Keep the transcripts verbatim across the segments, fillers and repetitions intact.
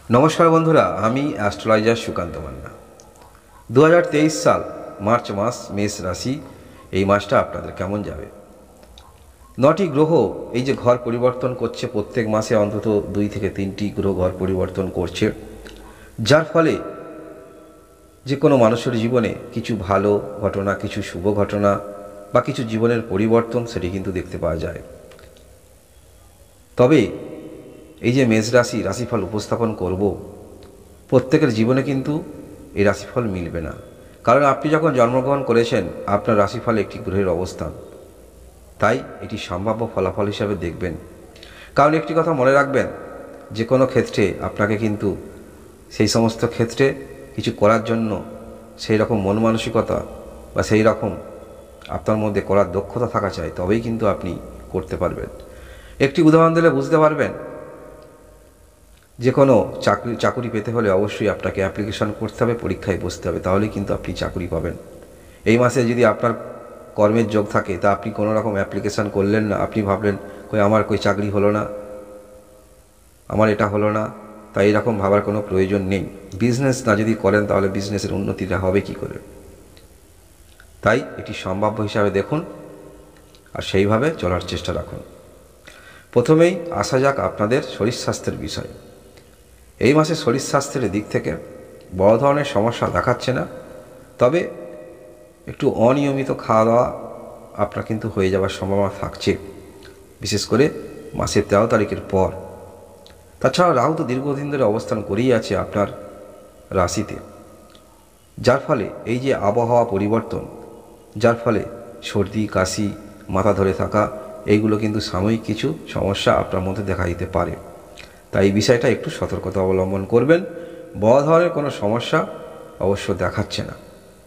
नमस्कार बंधुरा आमी एस्ट्रोलजार सुकान्त मान्ना दो हज़ार तेईस साल मार्च मास मेष राशि এই মাসটা আপনাদের কেমন যাবে। নটি গ্রহ এই যে ঘর পরিবর্তন করছে, প্রত্যেক মাসে অন্তত দুই থেকে তিনটি গ্রহ ঘর পরিবর্তন করছে, যার ফলে যে কোনো মানুষের জীবনে কিছু ভালো ঘটনা, কিছু শুভ ঘটনা বা কিছু জীবনের পরিবর্তন সেটি কিন্তু দেখতে পাওয়া যায়। তবে এই যে মেষ রাশি রাশিফল উপস্থাপন করব, প্রত্যেকের জীবনে কিন্তু এই রাশিফল মিলবে না, কারণ আপনি যখন জন্মগ্রহণ করেছেন আপনার রাশিফল একটি গ্রহের অবস্থান, তাই এটি সম্ভাব্য ফলাফল হিসাবে দেখবেন। কারণ একটি কথা মনে রাখবেন, যে কোনো ক্ষেত্রে আপনাকে কিন্তু সেই সমস্ত ক্ষেত্রে কিছু করার জন্য সেই রকম মন মানসিকতা বা সেই রকম আপনার মধ্যে করার দক্ষতা থাকা চাই, তবেই কিন্তু আপনি করতে পারবেন। একটি উদাহরণ দিলে বুঝতে পারবেন, যে কোনো চাকরি চাকুরি পেতে হলে অবশ্যই আপনাকে অ্যাপ্লিকেশন করতে হবে, পরীক্ষায় বসতে হবে, তাহলেই কিন্তু আপনি চাকরি পাবেন। এই মাসে যদি আপনার কর্মের যোগ থাকে তা আপনি কোনো রকম অ্যাপ্লিকেশান করলেন না, আপনি ভাবলেন কই আমার কই চাকরি হলো না, আমার এটা হলো না, তাই এরকম ভাবার কোনো প্রয়োজন নেই। বিজনেস না যদি করেন তাহলে বিজনেসের উন্নতিটা হবে কি করে, তাই এটি সম্ভাব্য হিসাবে দেখুন আর সেইভাবে চলার চেষ্টা রাখুন। প্রথমেই আসা যাক আপনাদের শরীর স্বাস্থ্যের বিষয়। এই মাসে শরীর স্বাস্থ্যের দিক থেকে বড় ধরনের সমস্যা দেখাচ্ছে না, তবে একটু অনিয়মিত খাওয়া দাওয়া আপনার কিন্তু হয়ে যাওয়ার সম্ভাবনা থাকছে, বিশেষ করে মাসের তেরো তারিখের পর। তাছাড়া রাহু তো দীর্ঘদিন ধরে অবস্থান করেই আছে আপনার রাশিতে, যার ফলে এই যে আবহাওয়া পরিবর্তন, যার ফলে সর্দি কাশি মাথা ধরে থাকা, এইগুলো কিন্তু সাময়িক কিছু সমস্যা আপনার মধ্যে দেখা দিতে পারে, তাই এই বিষয়টা একটু সতর্কতা অবলম্বন করবেন। বড় ধরনের কোনো সমস্যা অবশ্য দেখাচ্ছে না।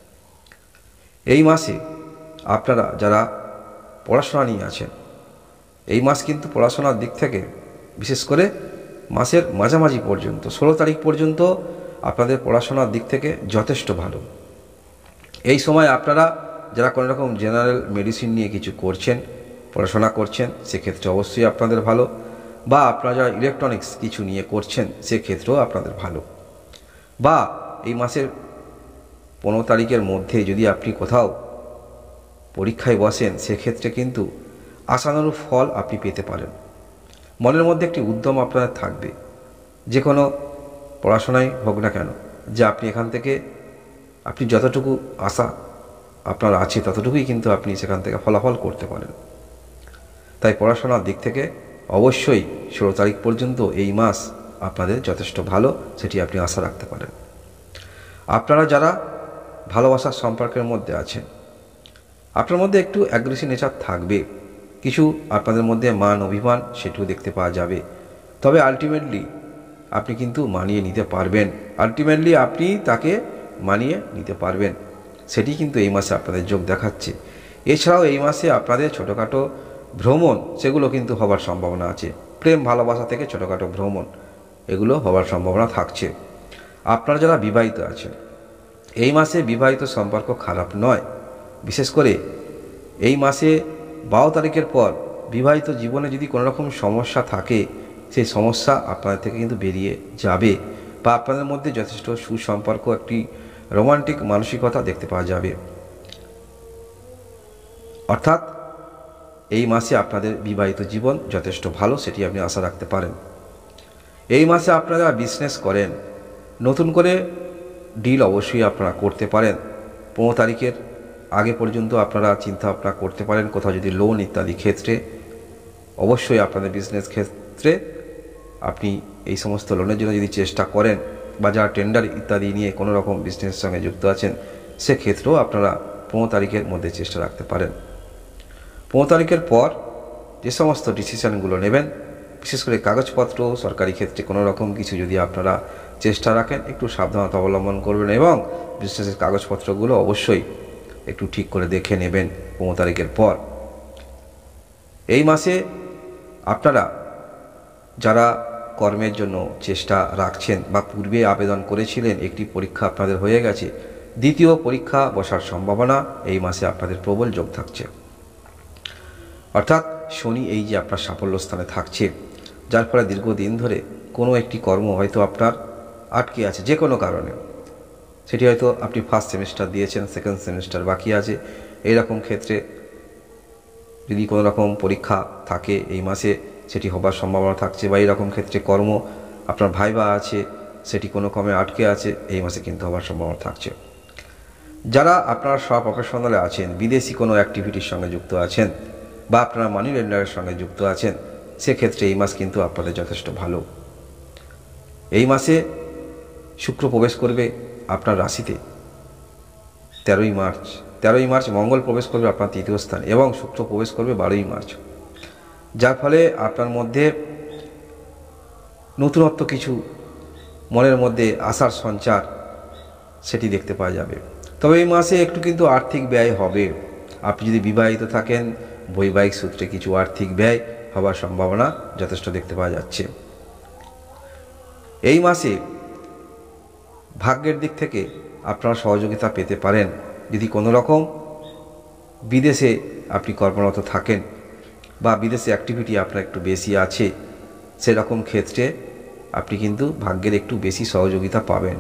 এই মাসে আপনারা যারা পড়াশোনা নিয়ে আছেন, এই মাস কিন্তু পড়াশোনার দিক থেকে বিশেষ করে মাসের মাঝামাঝি পর্যন্ত ষোলো তারিখ পর্যন্ত আপনাদের পড়াশোনার দিক থেকে যথেষ্ট ভালো। এই সময় আপনারা যারা কোনো রকম জেনারেল মেডিসিন নিয়ে কিছু করছেন, পড়াশোনা করছেন, সেক্ষেত্রে অবশ্যই আপনাদের ভালো, বা আপনারা যারা ইলেকট্রনিক্স কিছু নিয়ে করছেন সেক্ষেত্রেও আপনাদের ভালো। বা এই মাসের পনেরো তারিখের মধ্যে যদি আপনি কোথাও পরীক্ষায় বসেন, সেক্ষেত্রে কিন্তু আশানুরূপ ফল আপনি পেতে পারেন। মনের মধ্যে একটি উদ্যম আপনার থাকবে, যে কোনো পড়াশোনায় হোক না কেন, যে আপনি এখান থেকে আপনি যতটুকু আশা আপনার আছে ততটুকুই কিন্তু আপনি সেখান থেকে ফলাফল করতে পারেন। তাই পড়াশোনার দিক থেকে অবশ্যই ষোলো তারিখ পর্যন্ত এই মাস আপনাদের যথেষ্ট ভালো, সেটি আপনি আশা রাখতে পারেন। আপনারা যারা ভালোবাসার সম্পর্কের মধ্যে আছেন, আপনার মধ্যে একটু অ্যাগ্রেসিভ নেচার থাকবে, কিছু আপনাদের মধ্যে মান অভিমান সেটিও দেখতে পাওয়া যাবে, তবে আলটিমেটলি আপনি কিন্তু মানিয়ে নিতে পারবেন। আলটিমেটলি আপনি তাকে মানিয়ে নিতে পারবেন, সেটি কিন্তু এই মাসে আপনাদের যোগ দেখাচ্ছে। এছাড়াও এই মাসে আপনাদের ছোটোখাটো ভ্রমণ সেগুলো কিন্তু হবার সম্ভাবনা আছে। প্রেম ভালোবাসা থেকে ছোটোখাটো ভ্রমণ এগুলো হবার সম্ভাবনা থাকছে। আপনারা যারা বিবাহিত আছেন, এই মাসে বিবাহিত সম্পর্ক খারাপ নয়, বিশেষ করে এই মাসে বারো তারিখের পর বিবাহিত জীবনে যদি কোনো রকম সমস্যা থাকে, সেই সমস্যা আপনাদের থেকে কিন্তু বেরিয়ে যাবে, বা আপনাদের মধ্যে যথেষ্ট সুসম্পর্ক, একটি রোমান্টিক মানসিকতা দেখতে পাওয়া যাবে। অর্থাৎ এই মাসে আপনাদের বিবাহিত জীবন যথেষ্ট ভালো, সেটি আপনি আশা রাখতে পারেন। এই মাসে আপনারা বিজনেস করেন, নতুন করে ডিল অবশ্যই আপনারা করতে পারেন। পনেরো তারিখের আগে পর্যন্ত আপনারা চিন্তা ভাবনা করতে পারেন, কোথাও যদি লোন ইত্যাদি ক্ষেত্রে অবশ্যই আপনাদের বিজনেস ক্ষেত্রে আপনি এই সমস্ত লোনের জন্য যদি চেষ্টা করেন, বা যারা টেন্ডার ইত্যাদি নিয়ে কোনো রকম বিজনেসের সঙ্গে যুক্ত আছেন, সেক্ষেত্রেও আপনারা পনেরো তারিখের মধ্যে চেষ্টা রাখতে পারেন। পনেরো তারিখের পর যে সমস্ত ডিসিশানগুলো নেবেন, বিশেষ করে কাগজপত্র সরকারি ক্ষেত্রে কোনো রকম কিছু যদি আপনারা চেষ্টা রাখেন, একটু সাবধানতা অবলম্বন করবেন এবং বিজনেসের কাগজপত্রগুলো অবশ্যই একটু ঠিক করে দেখে নেবেন পনেরো তারিখের পর। এই মাসে আপনারা যারা কর্মের জন্য চেষ্টা রাখছেন বা পূর্বে আবেদন করেছিলেন, একটি পরীক্ষা আপনাদের হয়ে গেছে, দ্বিতীয় পরীক্ষা বসার সম্ভাবনা এই মাসে আপনাদের প্রবল যোগ থাকছে। অর্থাৎ শনি এই যে আপনার সাফল্য স্থানে থাকছে, যার ফলে দীর্ঘদিন ধরে কোনো একটি কর্ম হয়তো আপনার আটকে আছে যে কোনো কারণে, সেটি হয়তো আপনি ফার্স্ট সেমিস্টার দিয়েছেন, সেকেন্ড সেমিস্টার বাকি আছে, এইরকম ক্ষেত্রে যদি কোনো রকম পরীক্ষা থাকে এই মাসে সেটি হবার সম্ভাবনা থাকছে, বা এইরকম ক্ষেত্রে কর্ম আপনার ভাইবা আছে সেটি কোনো কমে আটকে আছে, এই মাসে কিন্তু হবার সম্ভাবনা থাকছে। যারা আপনারা সব প্রফেশনালে আছেন, বিদেশি কোনো অ্যাক্টিভিটির সঙ্গে যুক্ত আছেন, বা আপনারা মানি লেন্ডারের সঙ্গে যুক্ত আছেন, সেক্ষেত্রে এই মাস কিন্তু আপনাদের যথেষ্ট ভালো। এই মাসে শুক্র প্রবেশ করবে আপনার রাশিতে তেরোই মার্চ তেরোই মার্চ মঙ্গল প্রবেশ করবে আপনার তৃতীয় স্থানে, এবং শুক্র প্রবেশ করবে বারোই মার্চ, যার ফলে আপনার মধ্যে নতুনত্ব কিছু মনের মধ্যে আশার সঞ্চার সেটি দেখতে পাওয়া যাবে। তবে এই মাসে একটু কিন্তু আর্থিক ব্যয় হবে। আপনি যদি বিবাহিত থাকেন, বৈবাহিক সূত্রে কিছু আর্থিক ব্যয় হবার সম্ভাবনা যথেষ্ট দেখতে পাওয়া যাচ্ছে। এই মাসে ভাগ্যের দিক থেকে আপনারা সহযোগিতা পেতে পারেন। যদি কোনো রকম বিদেশে আপনি কর্মরত থাকেন বা বিদেশে অ্যাক্টিভিটি আপনার একটু বেশি আছে, সেরকম ক্ষেত্রে আপনি কিন্তু ভাগ্যের একটু বেশি সহযোগিতা পাবেন।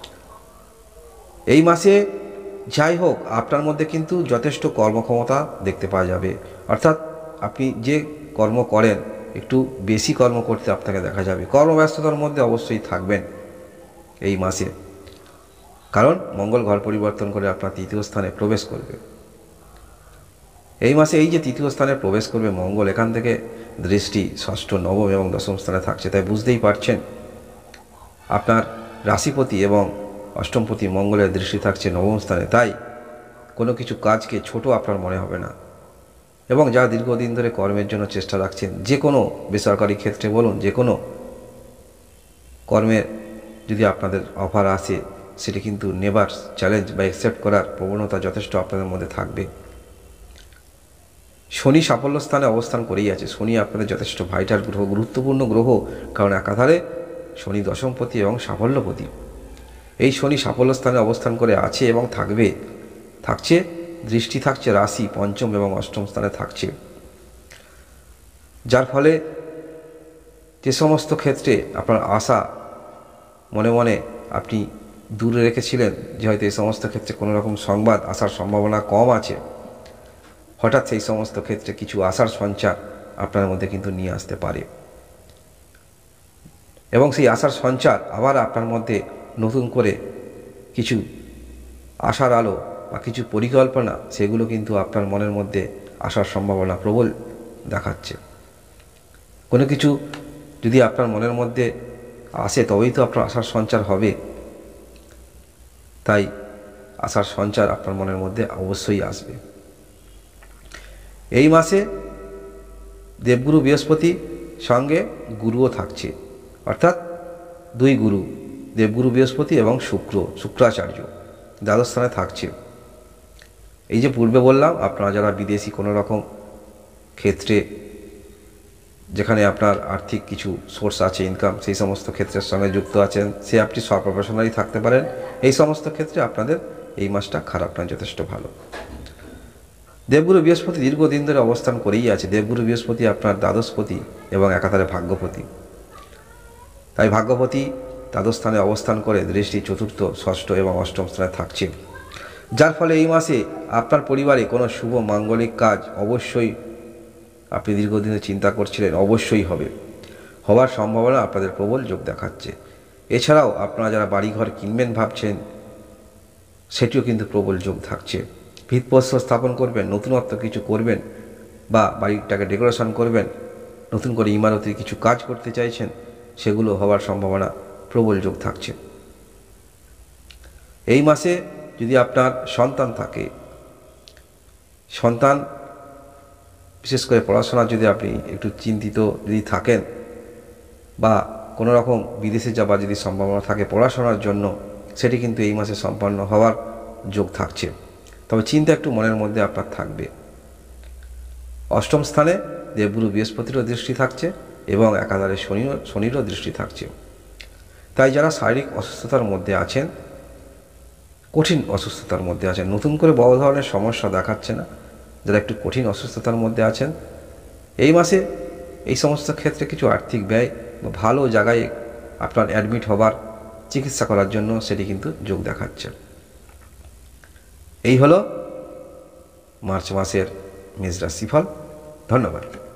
এই মাসে যাই হোক আপনার মধ্যে কিন্তু যথেষ্ট কর্মক্ষমতা দেখতে পাওয়া যাবে, অর্থাৎ আপনি যে কর্ম করেন একটু বেশি কর্ম করতে আপনাকে দেখা যাবে। কর্মব্যস্ততার মধ্যে অবশ্যই থাকবেন এই মাসে, কারণ মঙ্গল ঘর পরিবর্তন করে আপনার তৃতীয় স্থানে প্রবেশ করবে। এই মাসে এই যে তৃতীয় স্থানে প্রবেশ করবে মঙ্গল, এখান থেকে দৃষ্টি ষষ্ঠ, নবম এবং দশম স্থানে থাকছে, তাই বুঝতেই পারছেন আপনার রাশিপতি এবং অষ্টমপতি মঙ্গলের দৃষ্টি থাকছে নবম স্থানে, তাই কোনো কিছু কাজকে ছোট আপনার মনে হবে না। এবং যারা দীর্ঘদিন ধরে কর্মের জন্য চেষ্টা রাখছেন, যে কোনো বেসরকারি ক্ষেত্রে বলুন, যে কোনো কর্মের যদি আপনাদের অফার আসে, সেটি কিন্তু নেবার চ্যালেঞ্জ বা অ্যাকসেপ্ট করার প্রবণতা যথেষ্ট আপনাদের মধ্যে থাকবে। শনি সাফল্য স্থানে অবস্থান করেই আছে। শনি আপনাদের যথেষ্ট ভাইটাল গ্রহ, গুরুত্বপূর্ণ গ্রহ, কারণ একাধারে শনি দশমপতি এবং সাফল্যপতি। এই শনি সাফল্য স্থানে অবস্থান করে আছে এবং থাকবে, থাকছে দৃষ্টি থাকছে রাশি পঞ্চম এবং অষ্টম স্থানে থাকছে, যার ফলে যে সমস্ত ক্ষেত্রে আপনার আশা মনে মনে আপনি দূরে রেখেছিলেন, যে হয়তো এই সমস্ত ক্ষেত্রে কোনো রকম সংবাদ আসার সম্ভাবনা কম আছে, হঠাৎ সেই সমস্ত ক্ষেত্রে কিছু আশার সঞ্চার আপনার মধ্যে কিন্তু নিয়ে আসতে পারে, এবং সেই আশার সঞ্চার আবার আপনার মধ্যে নতুন করে কিছু আশার আলো বা কিছু পরিকল্পনা, সেগুলো কিন্তু আপনার মনের মধ্যে আসার সম্ভাবনা প্রবল দেখাচ্ছে। কোনো কিছু যদি আপনার মনের মধ্যে আসে তবেই তো আপনার আশার সঞ্চার হবে, তাই আশার সঞ্চার আপনার মনের মধ্যে অবশ্যই আসবে। এই মাসে দেবগুরু বৃহস্পতি সঙ্গে গুরুও থাকছে, অর্থাৎ দুই গুরু, দেবগুরু বৃহস্পতি এবং শুক্র, শুক্রাচার্য দ্বাদশ স্থানে থাকছে। এই যে পূর্বে বললাম, আপনারা যারা বিদেশি কোনো রকম ক্ষেত্রে যেখানে আপনার আর্থিক কিছু সোর্স আছে, ইনকাম, সেই সমস্ত ক্ষেত্রের সঙ্গে যুক্ত আছেন, সে আপনি সব প্রফেশনালি থাকতে পারেন, এই সমস্ত ক্ষেত্রে আপনাদের এই মাসটা খারাপ নয়, যথেষ্ট ভালো। দেবগুরু বৃহস্পতি দীর্ঘদিন ধরে অবস্থান করেই আছে। দেবগুরু বৃহস্পতি আপনার দ্বাদশপতি এবং একাধারে ভাগ্যপতি, তাই ভাগ্যপতি দ্বাদশ স্থানে অবস্থান করে দৃষ্টি চতুর্থ, ষষ্ঠ এবং অষ্টম স্থানে থাকছে, যার ফলে এই মাসে আপনার পরিবারে কোনো শুভ মাঙ্গলিক কাজ অবশ্যই আপনি দীর্ঘদিনে চিন্তা করছিলেন, অবশ্যই হবে, হওয়ার সম্ভাবনা আপনাদের প্রবল যোগ দেখাচ্ছে। এছাড়াও আপনারা যারা বাড়িঘর কিনবেন ভাবছেন, সেটিও কিন্তু প্রবল যোগ থাকছে। ভিতপ্রস্তর স্থাপন করবেন, নতুনত্ব কিছু করবেন, বা বাড়িটাকে ডেকোরেশন করবেন, নতুন করে ইমারতির কিছু কাজ করতে চাইছেন, সেগুলো হওয়ার সম্ভাবনা প্রবল যোগ থাকছে। এই মাসে যদি আপনার সন্তান থাকে, সন্তান বিশেষ করে পড়াশোনা যদি আপনি একটু চিন্তিত যদি থাকেন, বা কোনো রকম বিদেশে যাবার যদি সম্ভাবনা থাকে পড়াশোনার জন্য, সেটি কিন্তু এই মাসে সম্পন্ন হওয়ার যোগ থাকছে, তবে চিন্তা একটু মনের মধ্যে আপনার থাকবে। অষ্টম স্থানে দেবগুরু বৃহস্পতিরও দৃষ্টি থাকছে এবং একাধারে শনি শনিরও দৃষ্টি থাকছে, তাই যারা শারীরিক অসুস্থতার মধ্যে আছেন, কঠিন অসুস্থতার মধ্যে আছেন, নতুন করে বড় ধরনের সমস্যা দেখাচ্ছে না, যারা একটু কঠিন অসুস্থতার মধ্যে আছেন, এই মাসে এই সমস্ত ক্ষেত্রে কিছু আর্থিক ব্যয় বা ভালো জায়গায় আপনার অ্যাডমিট হবার চিকিৎসা করার জন্য সেটি কিন্তু যোগ দেখাচ্ছে। এই হলো মার্চ মাসের মেষ রাশিফল। ধন্যবাদ।